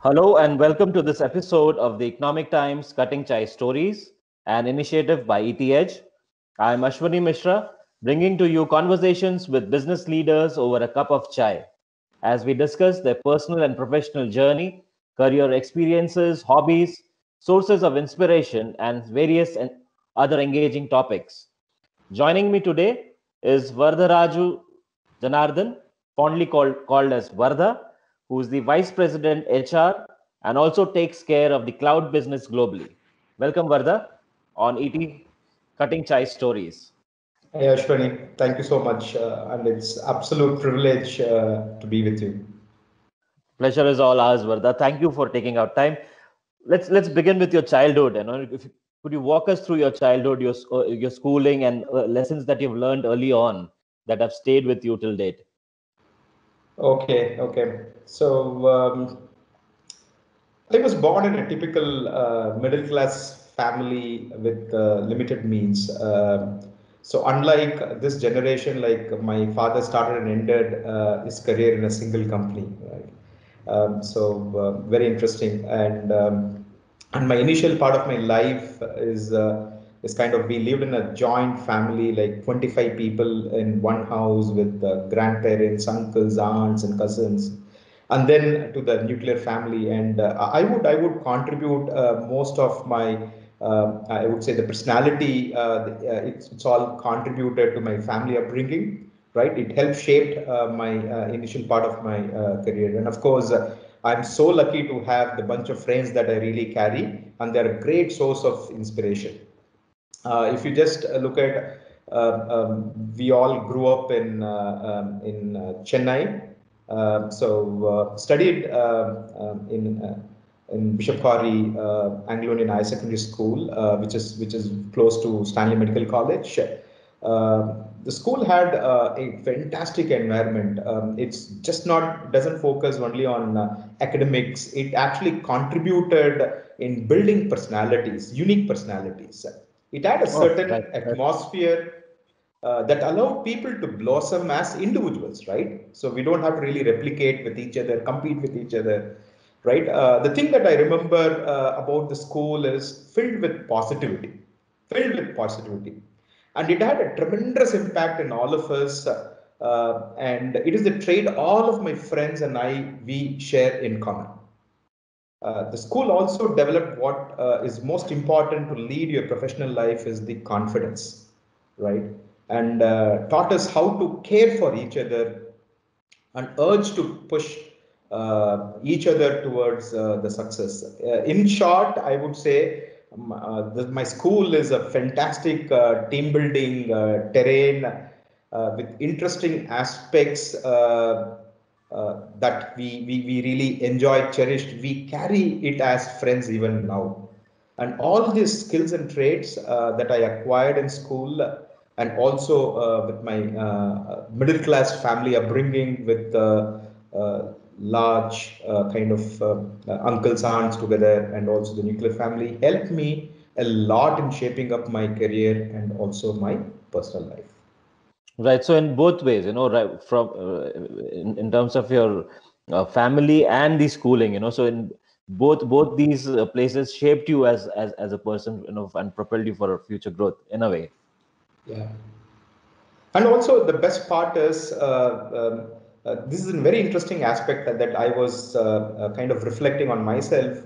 Hello and welcome to this episode of the Economic Times Cutting Chai Stories, an initiative by ETH. I'm Ashwani Mishra, bringing to you conversations with business leaders over a cup of chai as we discuss their personal and professional journey, career experiences, hobbies, sources of inspiration, and various other engaging topics. Joining me today is Vardharaju Janardhan, fondly called as Vardha, who is the Vice President HR and also takes care of the cloud business globally. Welcome, Vardha, on ET Cutting Chai Stories. Hey Ashwani, thank you so much, and it's absolute privilege to be with you. Pleasure is all ours, Vardha. Thank you for taking out time. Let's begin with your childhood. Could you walk us through your childhood, your schooling, and lessons that you've learned early on that have stayed with you till date? Okay. So I was born in a typical middle class family with limited means. So unlike this generation, like my father started and ended his career in a single company, right? Very interesting. And my initial part of my life is kind of we lived in a joint family, like 25 people in one house with grandparents, uncles, aunts, and cousins, and then to the nuclear family. And I would contribute most of my I would say the personality. It's all contributed to my family upbringing, right? It helped shape my initial part of my career, and of course. I'm so lucky to have the bunch of friends that I really carry, and they're a great source of inspiration. If you just look at, we all grew up in Chennai, studied in Bishop Hari Anglo-Indian High Secondary School, which is close to Stanley Medical College. The school had a fantastic environment. It's just not doesn't focus only on academics. It actually contributed in building personalities, unique personalities. It had a Oh, right. certain atmosphere that allowed people to blossom as individuals, right? So we don't have to really replicate with each other, compete with each other, right? The thing that I remember about the school is filled with positivity, and it had a tremendous impact in all of us. And it is the trait all of my friends and I we share in common. The school also developed what is most important to lead your professional life is the confidence, right? And taught us how to care for each other and urge to push each other towards the success. In short, I would say my school is a fantastic team building terrain with interesting aspects that we really enjoy, cherished. We carry it as friends even now. And all these skills and traits that I acquired in school and also with my middle class family upbringing with large kind of uncles, aunts together, and also the nuclear family helped me a lot in shaping up my career and also my personal life. Right. So in both ways, right from in terms of your family and the schooling, so in both these places shaped you as a person, and propelled you for future growth in a way. Yeah. And also, the best part is this is a very interesting aspect that I was kind of reflecting on myself.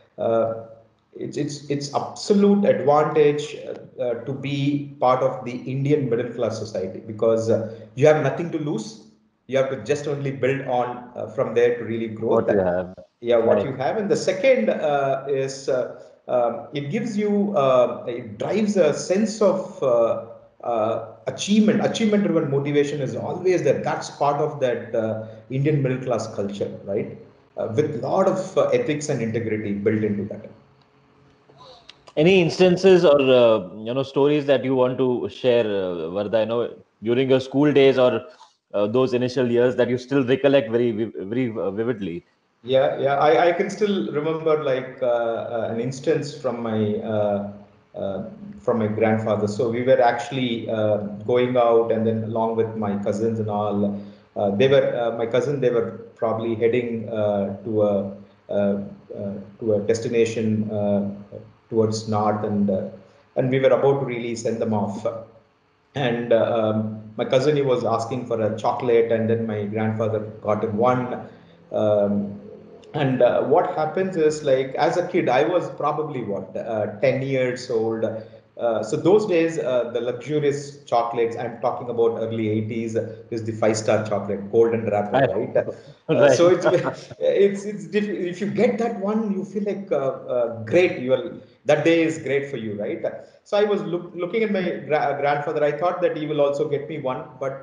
It's absolute advantage to be part of the Indian middle class society because you have nothing to lose. You have to just only build on from there to really grow. What you have, Yeah, what right? you have. And the second is it gives you it drives a sense of achievement driven motivation is always there. That's part of that Indian middle class culture, right? With a lot of ethics and integrity built into that. Any instances or stories that you want to share, Vardha? During your school days or those initial years that you still recollect very vividly. Yeah. I can still remember like an instance from my grandfather. So we were actually going out, and then along with my cousins and all, my cousin. They were probably heading to a to a destination towards north, and we were about to really send them off. And my cousin, he was asking for a chocolate, and then my grandfather got him one. Um, and what happens is, like, as a kid, I was probably 10 years old. So those days, the luxurious chocolates, I'm talking about early 80s, is the five-star chocolate, golden wrapper, right? So Right. if you get that one, you feel like great. That day is great for you, right? So I was looking at my grandfather. I thought that he will also get me one, but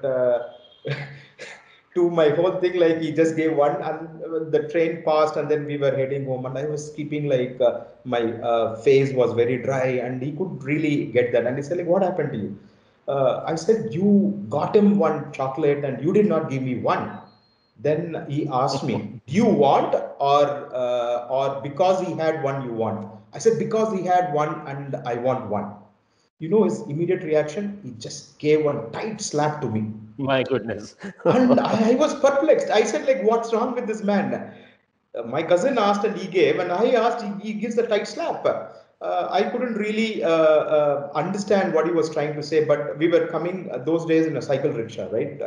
to my whole thing, like, he just gave one, and the train passed, and then we were heading home, and I was keeping, like, my face was very dry, and he could really get that, and he said, like, what happened to you? I said, you got him one chocolate and you did not give me one. Then he asked me, do you want, or because he had one you want? I said, because he had one and I want one. You know his immediate reaction? He just gave one tight slap to me. My goodness. And I was perplexed. I said, like, what's wrong with this man? My cousin asked and he gave, and I asked, he gives the tight slap. I couldn't really understand what he was trying to say, but we were coming those days in a cycle rickshaw, right?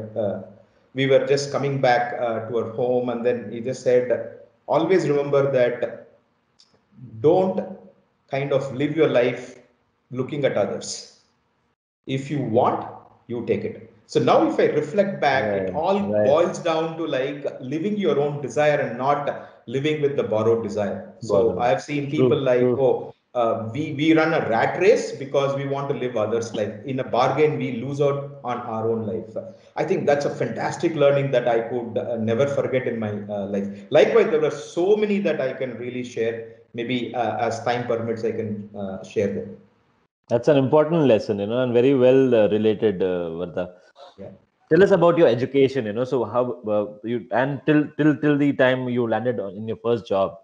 We were just coming back to our home, and then he just said, always remember that don't kind of live your life looking at others. If you want, you take it. So now if I reflect back, it Right, all right. boils down to, like, living your own desire and not living with the borrowed desire. So I Borrowed. have seen people True, like, true. oh, we run a rat race because we want to live others' life. In a bargain, we lose out on our own life. I think that's a fantastic learning that I could never forget in my life. Likewise, there were so many that I can really share. Maybe as time permits, I can share them. That's an important lesson, and very well related, Vardha. Yeah. Tell us about your education, So how you and till the time you landed in your first job.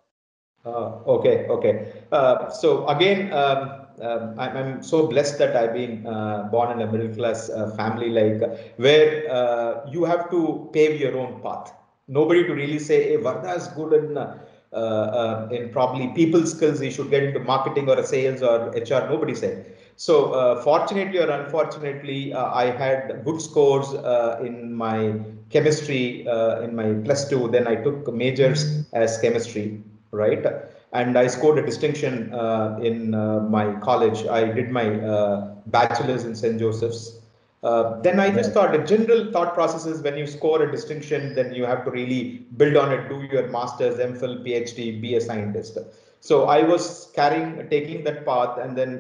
Okay. So again, I'm so blessed that I've been born in a middle class family, like, where you have to pave your own path. Nobody to really say, "Hey, Vardha is good in probably people skills. He should get into marketing or a sales or HR." Nobody said. So fortunately or unfortunately, I had good scores in my chemistry in my plus two. Then I took majors as chemistry, right? And I scored a distinction in my college. I did my bachelor's in St. Joseph's. Then I just Right. thought, a general thought process is, when you score a distinction, then you have to really build on it, do your master's, MPhil, PhD, be a scientist. So I was taking that path, and then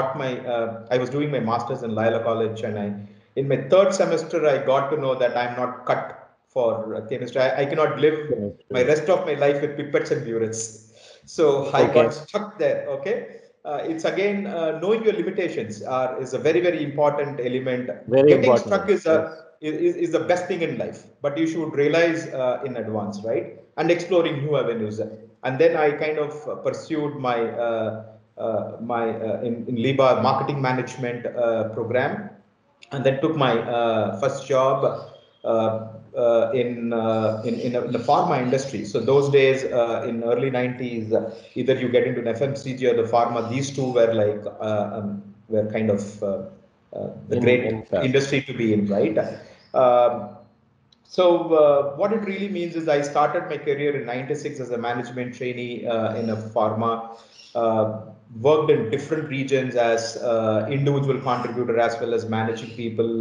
I was doing my master's in Loyola College, and in my third semester, I got to know that I'm not cut for chemistry. I cannot live my Chemistry. rest of my life with pipettes and burettes. So I got Okay. stuck there. Okay. It's again, knowing your limitations is a very, very important element. Very Getting important. stuck is Yes. is the best thing in life, but you should realize in advance, right? And exploring new avenues. And then I kind of pursued my in Liba marketing management program, and then took my first job in the pharma industry. So those days, in early 90s, either you get into an FMCG or the pharma. These two were like were kind of the In great fact. industry to be in, right? Um, so what it really means is, I started my career in '96 as a management trainee in a pharma. Worked in different regions as individual contributor as well as managing people.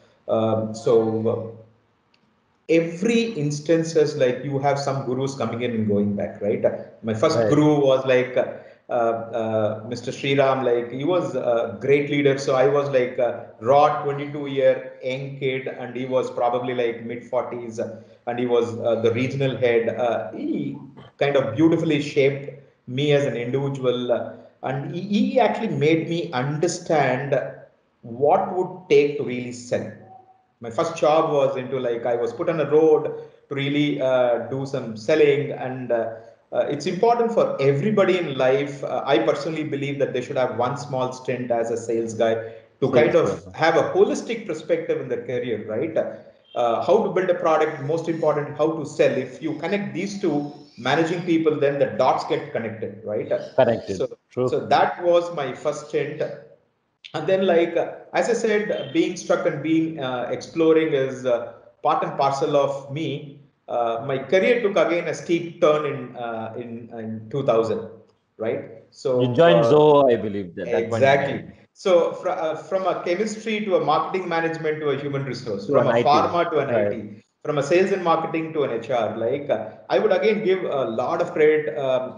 Every instances, like, you have some gurus coming in and going back, right? My first Right. guru was like Mr. Sriram. Like, he was a great leader. So I was like a raw 22-year young kid, and he was probably like mid 40s, and he was the regional head. He kind of beautifully shaped me as an individual, and he actually made me understand what would take to really sell. My first job was into, like, I was put on a road to really do some selling, and it's important for everybody in life. I personally believe that they should have one small stint as a sales guy to kind Sales of guy. have a holistic perspective in their career, right? how to build a product, most important, how to sell. If you connect these two, managing people, then the dots get connected, right? Connected. So, True. so that was my first stint. And then, like as I said, being struck and being exploring is part and parcel of me. My career took again a steep turn in 2000, right? You So joined Zoho, I believe, at that point in time. exactly. So from a chemistry to a marketing management to a human resource, To from an a IT. pharma to an Right. IT, from a sales and marketing to an HR. Like I would again give a lot of credit.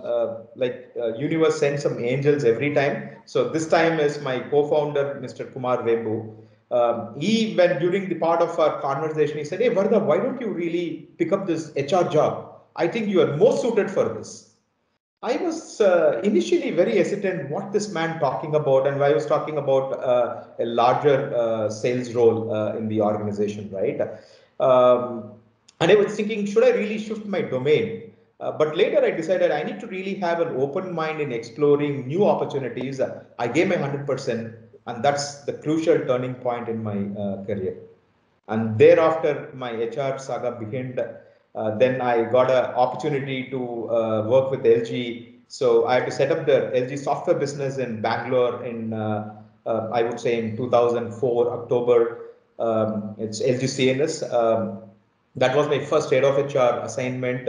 Universe sends some angels every time. So this time is my co-founder, Mr. Kumar Vembu. He, when during the part of our conversation, he said, "Hey, Vardha, why don't you really pick up this HR job? I think you are most suited for this." I was initially very hesitant what this man talking about, and I was talking about a larger sales role in the organization, right? Um, and I was thinking, should I really shift my domain? But later I decided I need to really have an open mind in exploring new opportunities. I gave my 100%, and that's the crucial turning point in my career. And thereafter, my HR saga began. Then I got an opportunity to work with LG. So I had to set up the LG software business in Bangalore in, I would say, in 2004, October. It's LG CNS. That was my first head of HR assignment.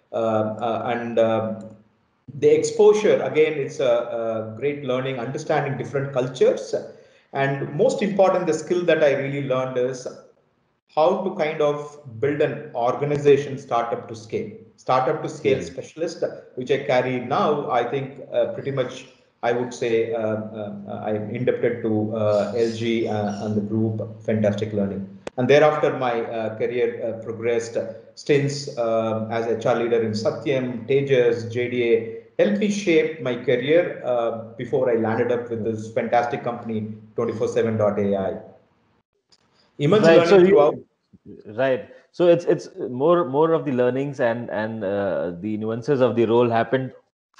And The exposure, again, it's a great learning, understanding different cultures. And most important, the skill that I really learned is how to kind of build an organization startup to scale Scale. specialist, which I carry now. I think pretty much I would say I'm indebted to LG and the group. Fantastic learning. And thereafter my career progressed. Stints as HR leader in Satyam, Tejas, JDA helped me shape my career before I landed up with this fantastic company 247.ai. Immense Right. So learning throughout. you, right. So it's more of the learnings and the nuances of the role happened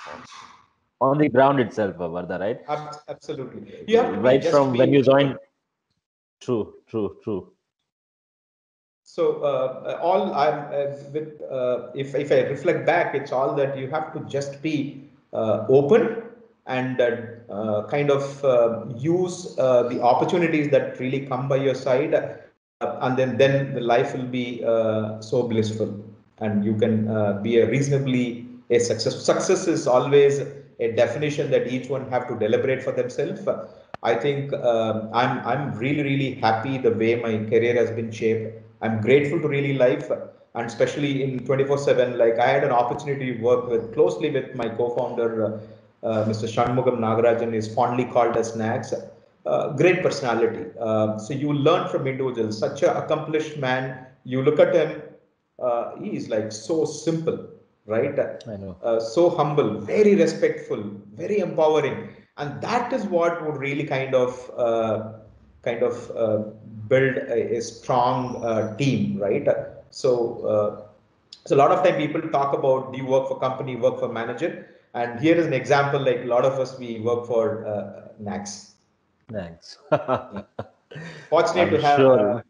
on the ground itself, Vardha, right? Absolutely. You have to be Right just from when be. you joined. True, true, true. So all I'm with if I reflect back, it's all that you have to just be open and kind of use the opportunities that really come by your side, and then the life will be so blissful, and you can be a reasonably a success. Success is always a definition that each one have to deliberate for themselves. I think I'm really happy the way my career has been shaped. I'm grateful to really life, and especially in 24/7. Like I had an opportunity to work with closely with my co-founder, Mr. Shanmugam Nagarajan, is fondly called as Nags. Great personality. So you learn from individuals. Such an accomplished man. You look at him. He is like so simple, right? I know. So humble, very respectful, very empowering, and that is what would really kind of build a strong team, right? So a lot of time people talk about, do you work for company, work for manager? And here is an example, like a lot of us, we work for Nax. Thanks. Yeah. Fortunate I'm to have sure.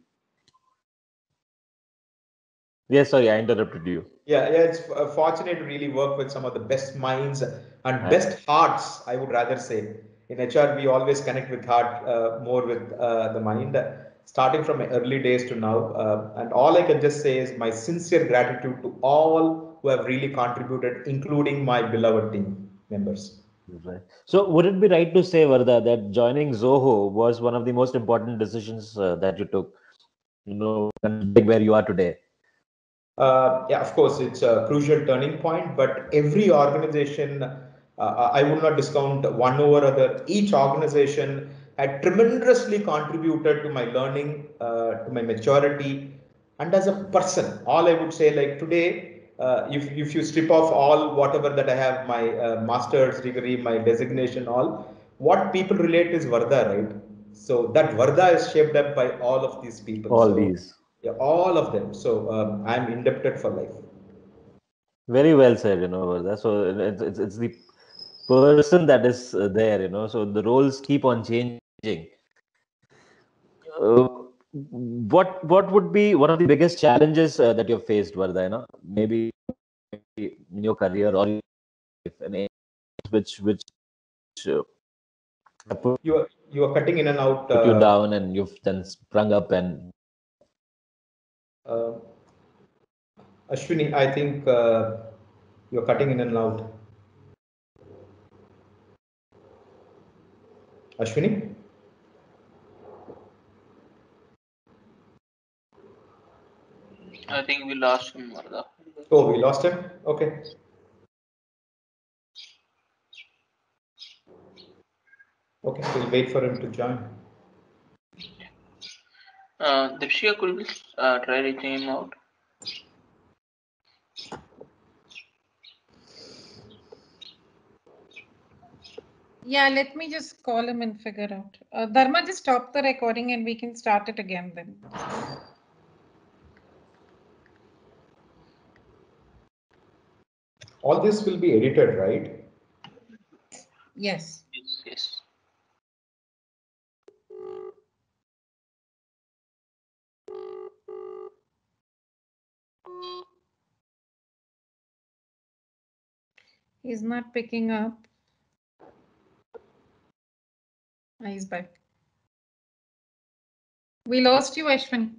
Yes, sorry, I interrupted you. yeah, it's fortunate to really work with some of the best minds and I, best hearts, I would rather say. In HR, we always connect with heart more with the mind, starting from my early days to now. And all I can just say is my sincere gratitude to all who have really contributed, including my beloved team members. right. So, would it be right to say, Vardha, that joining Zoho was one of the most important decisions that you took? Considering where you are today. Yeah, of course, it's a crucial turning point, but every organization, I would not discount one over other. Each organization had tremendously contributed to my learning, to my maturity, and as a person. All I would say, like today, if you strip off all whatever that I have, my master's degree, my designation, all, what people relate is Vardha, right? So that Vardha is shaped up by all of these people. All So these. yeah, all of them. So I'm indebted for life. Very well said, Vardha. So, it's the person that is there, so the roles keep on changing. Uh, what would be one of the biggest challenges that you've faced, Vardha? Maybe in your career or if any which uh, have You are cutting in and out. put you down and you've then sprung up and Uh, Ashwini, I think you're cutting in and out. Ashwini? I think we lost him, Vardha. Oh, we lost him? Okay. Okay, we'll wait for him to join. Dipshia, could you try reaching him out? Yeah, let me just call him and figure out. Dharma, just stop the recording and we can start it again then. All this will be edited, right? Yes. Yes. He's not picking up. He's back. We lost you, Ashwin.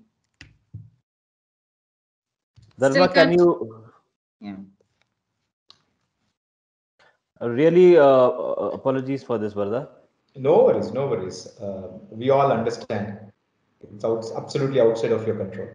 Dharma, can you? Yeah. Really, apologies for this, Vardha. No worries, no worries. We all understand. It's absolutely outside of your control.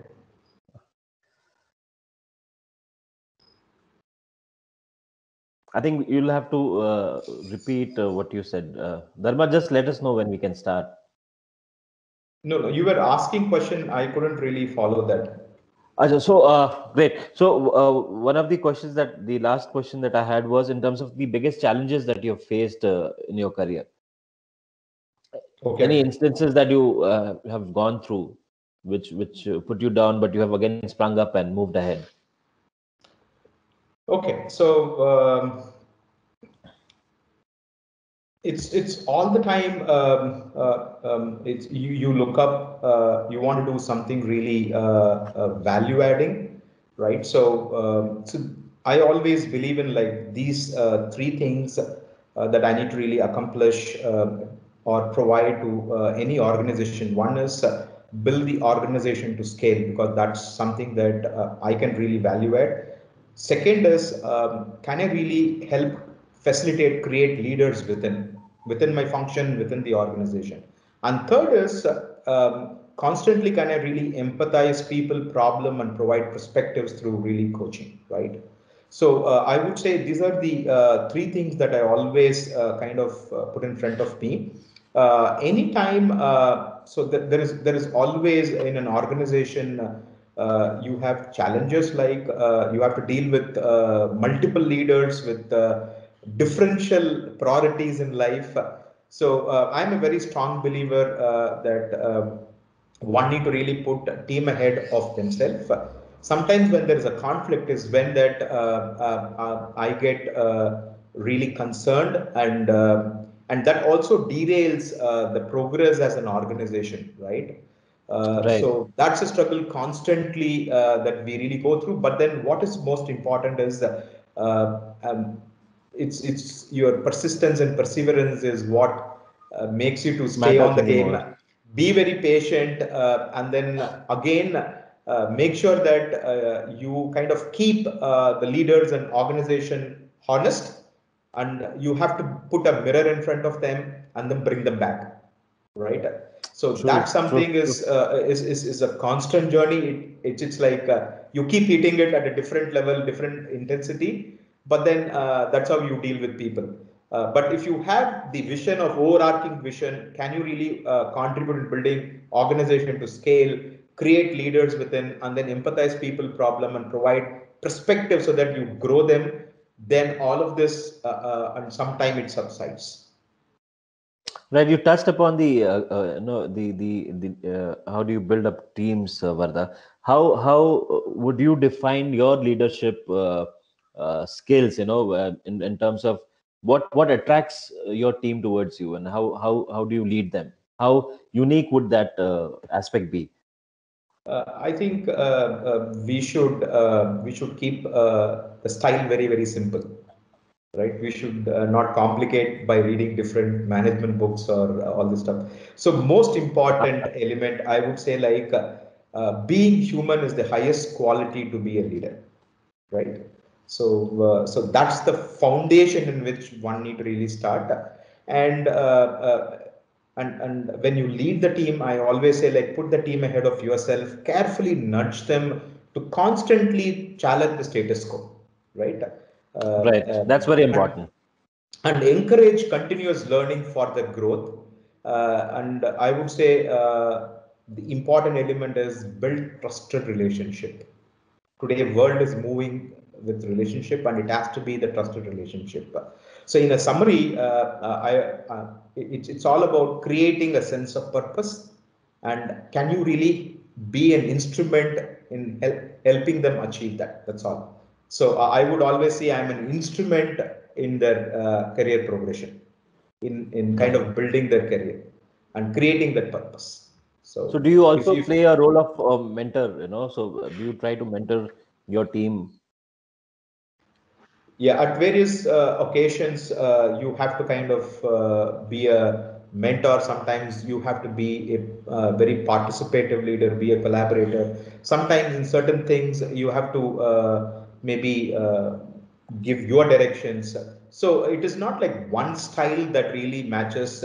I think you'll have to repeat what you said. Dharma, just let us know when we can start. No, you were asking question. I couldn't really follow that. So great. So one of the questions the last question that I had was in terms of the biggest challenges that you've faced in your career. Okay. Any instances that you have gone through, which put you down, but you have again sprung up and moved ahead. Okay, so it's all the time. It's you look up. You want to do something really value adding, right? So I always believe in like these three things that I need to really accomplish or provide to any organization. One is build the organization to scale because that's something that I can really value add. Second is, can I really help facilitate, create leaders within my function, within the organization? And third is, constantly can I really empathize people problem and provide perspectives through really coaching, right? So I would say these are the three things that I always kind of put in front of me. Anytime, so there is always in an organization. You have challenges like you have to deal with multiple leaders with differential priorities in life. So I'm a very strong believer that one need to really put a team ahead of themselves. Sometimes when there is a conflict is when that I get really concerned and that also derails the progress as an organization, right? Right. So that's a struggle constantly that we really go through. But then what is most important is it's your persistence and perseverance is what makes you to stay Matters on the the game. most. Be very patient and then again make sure that you kind of keep the leaders and organization honest and you have to put a mirror in front of them and then bring them back, right? So True, that something true. is a constant journey. It's like you keep hitting it at a different level, different intensity, but then that's how you deal with people. But if you have the vision of overarching vision, can you really contribute in building organization to scale, create leaders within, and then empathize people problem and provide perspective so that you grow them? Then all of this, and sometime it subsides. Right, you touched upon the how do you build up teams, Vardha? How would you define your leadership skills? In terms of what attracts your team towards you, and how do you lead them? How unique would that aspect be? I think we should keep the style very, very simple, right? We should not complicate by reading different management books or all this stuff. So most important element, I would say, like being human is the highest quality to be a leader, right? So that's the foundation in which one need to really start. And and when you lead the team, I always say, like, put the team ahead of yourself, carefully nudge them to constantly challenge the status quo, right? Right. That's very important. And encourage continuous learning for the growth. And I would say the important element is build trusted relationship. Today, world is moving with relationship, and it has to be the trusted relationship. So, in a summary, it's all about creating a sense of purpose, and can you really be an instrument in helping them achieve that? That's all. So, I would always say I'm an instrument in their career progression, in kind of building their career and creating that purpose. So do you if also you play a role of mentor, so do you try to mentor your team? Yeah, at various occasions, you have to kind of be a mentor. Sometimes you have to be a very participative leader, be a collaborator. Sometimes in certain things, you have to maybe give your directions. So it is not like one style that really matches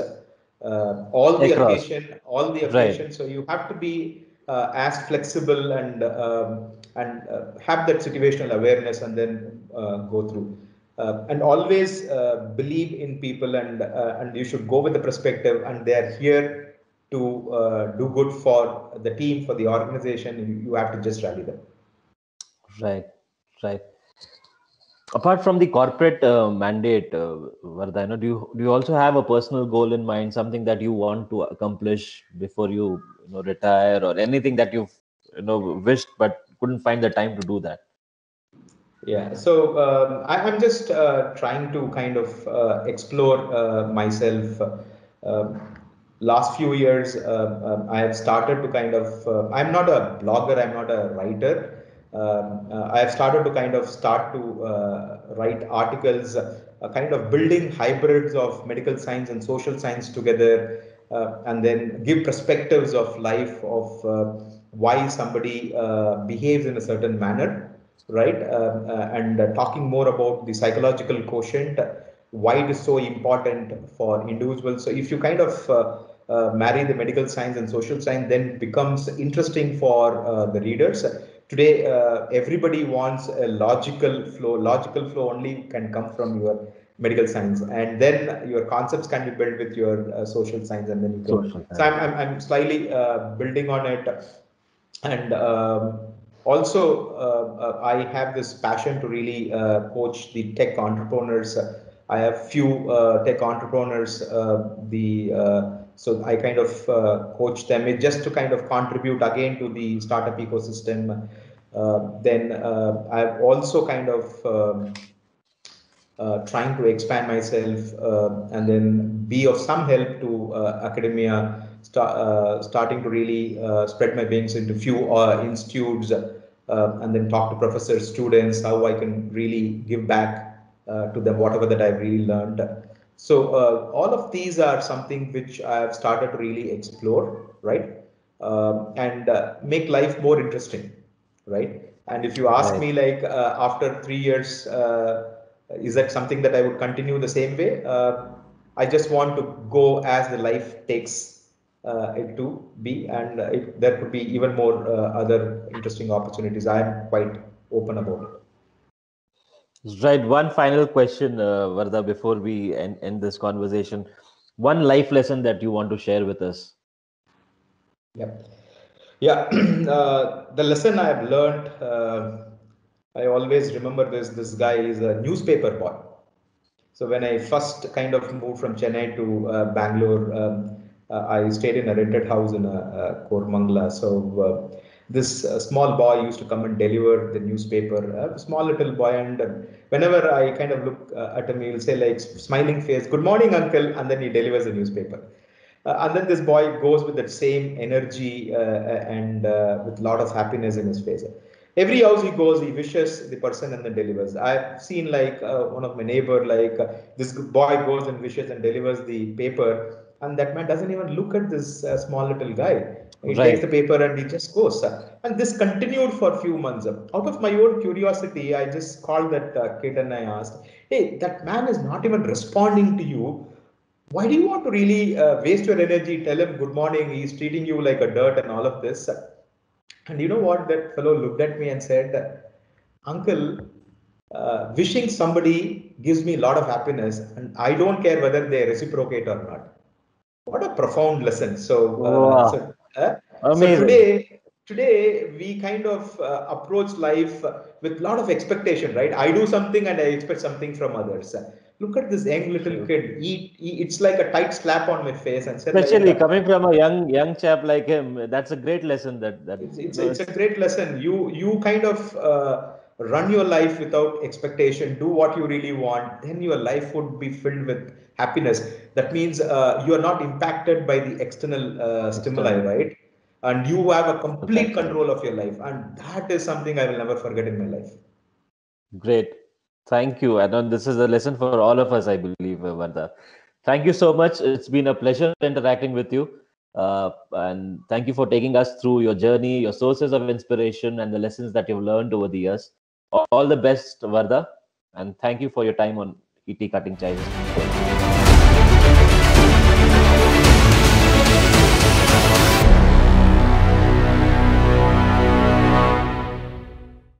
Across. all the Right. occasions. So you have to be as flexible and have that situational awareness, and then go through. And always believe in people, and you should go with the perspective, and they are here to do good for the team, for the organization. You have to just rally them. Right. Right. Apart from the corporate mandate, Vardha, do you also have a personal goal in mind, something that you want to accomplish before you retire, or anything that you've wished but couldn't find the time to do that? Yeah, so I'm just trying to kind of explore myself. Um Last few years, I have started to kind of. I'm not a blogger. I'm not a writer. I have started to kind of write articles, kind of building hybrids of medical science and social science together, and then give perspectives of life of why somebody behaves in a certain manner, right? And talking more about the psychological quotient, why it is so important for individuals. So if you kind of marry the medical science and social science, then it becomes interesting for the readers. Today, everybody wants a logical flow. Logical flow only can come from your medical science, and then your concepts can be built with your social science, and then you can. Social So science. I'm slightly building on it, and also I have this passion to really coach the tech entrepreneurs. I have few tech entrepreneurs. So I kind of coach them just to kind of contribute again to the startup ecosystem. Then I've also kind of trying to expand myself, and then be of some help to academia, starting to really spread my wings into few institutes, and then talk to professors, students, how I can really give back to them whatever that I've really learned. So all of these are something which I have started to really explore, right? And make life more interesting, right? And if you ask Right. me, like after 3 years, is that something that I would continue the same way? I just want to go as the life takes it to be, and there could be even more other interesting opportunities. I am quite open about it. Right. One final question, Vardha, before we end this conversation. One life lesson that you want to share with us. Yeah. Yeah, the lesson I have learned, I always remember this guy is a newspaper boy. So when I first kind of moved from Chennai to Bangalore, I stayed in a rented house in Kormangla. So this small boy used to come and deliver the newspaper, a small little boy, and whenever I kind of look at him, he will say, like, smiling face, "Good morning, uncle," and then he delivers the newspaper. And then this boy goes with that same energy and with a lot of happiness in his face. Every house he goes, he wishes the person and then delivers. I've seen like one of my neighbor, like this boy goes and wishes and delivers the paper, and that man doesn't even look at this small little guy. He takes the paper and he just goes. And this continued for a few months. Out of my own curiosity, I just called that kid and I asked, hey, that man is not even responding to you. Why do you want to really waste your energy? Tell him good morning. He's treating you like a dirt and all of this. And you know what? That fellow looked at me and said, Uncle, wishing somebody gives me a lot of happiness, and I don't care whether they reciprocate or not. What a profound lesson. So today we kind of approach life with a lot of expectation, right? I do something and I expect something from others. Look at this young little kid. It's like a tight slap on my face and said, especially like, coming from a young chap like him, that's a great lesson. It's a great lesson. You kind of run your life without expectation. Do what you really want. Then your life would be filled with happiness. That means you are not impacted by the external stimuli, right? And you have a complete control of your life, and that is something I will never forget in my life. Great. Thank you. I know this is a lesson for all of us, I believe, Vardha. Thank you so much. It's been a pleasure interacting with you. And thank you for taking us through your journey, your sources of inspiration, and the lessons that you've learned over the years. All the best, Vardha. And thank you for your time on ET Cutting Chai.